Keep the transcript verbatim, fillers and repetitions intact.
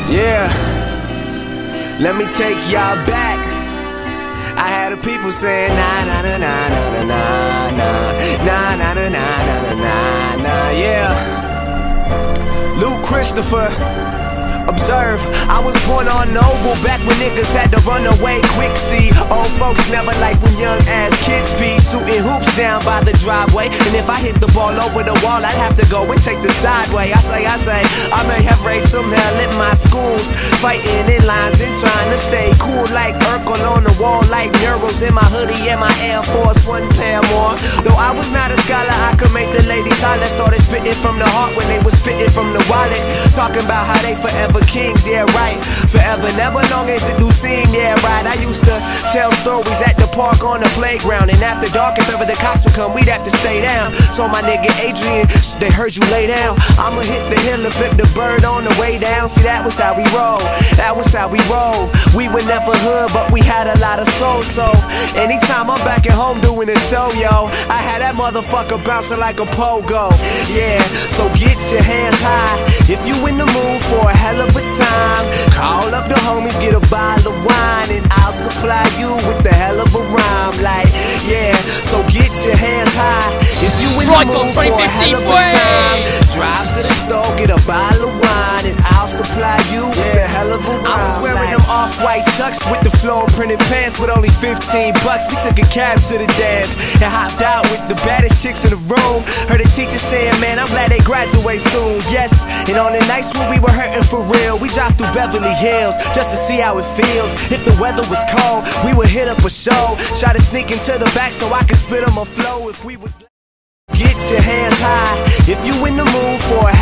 Yeah, let me take y'all back. I had the people saying nah nah nah nah nah nah nah nah nah nah nah nah nah nah. Yeah, Luke Christopher. Observe, I was born on Noble back when niggas had to run away quick. See, old folks never like when young ass kids be shooting hoops down by the driveway. And if I hit the ball over the wall, I'd have to go and take the sideway. I say, I say, I may have raised some hell in my schools, fighting in lines and trying to stay cool like Urkel on the wall, like murals in my hoodie and my Air Force One pair more. Though I was not a scholar, I could make the ladies holler. Started spitting from the heart when they was spitting from the wallet, talking about how they forever kings, yeah right, forever, never long as it do seem, yeah right. I used to tell stories at the park on the playground, and after dark if ever the cops would come, we'd have to stay down. So my nigga Adrian, they heard you lay down, I'ma hit the hill and flip the bird on the way down. See, that was how we roll, that was how we roll. We were never hood, but we had a lot of soul. So anytime I'm back at home doing a show, yo, I had that motherfucker bouncing like a pogo. Yeah, so get your hands high if you in the mood for a hell of a time. Call up the homies, get a bottle of wine, and I'll supply you with the hell of a rhyme. Like, yeah, so get your hands high if you in the mood for a hell of a time. Drive to the store, get a bottle of wine, and I'll supply you with the hell of a rhyme. I was wearing like them off-white chucks with the floor printed pants with only fifteen bucks. We took a cab to the dance and hopped out with the baddest chicks in the room. Heard the teacher saying, man, I'm glad they graduate soon. Yes, and on the nights when we were hurting for real, we drive through Beverly Hills just to see how it feels. If the weather was cold, we would hit up a show, try to sneak into the back so I could spit on my flow. If we was, get your hands high if you in the mood for a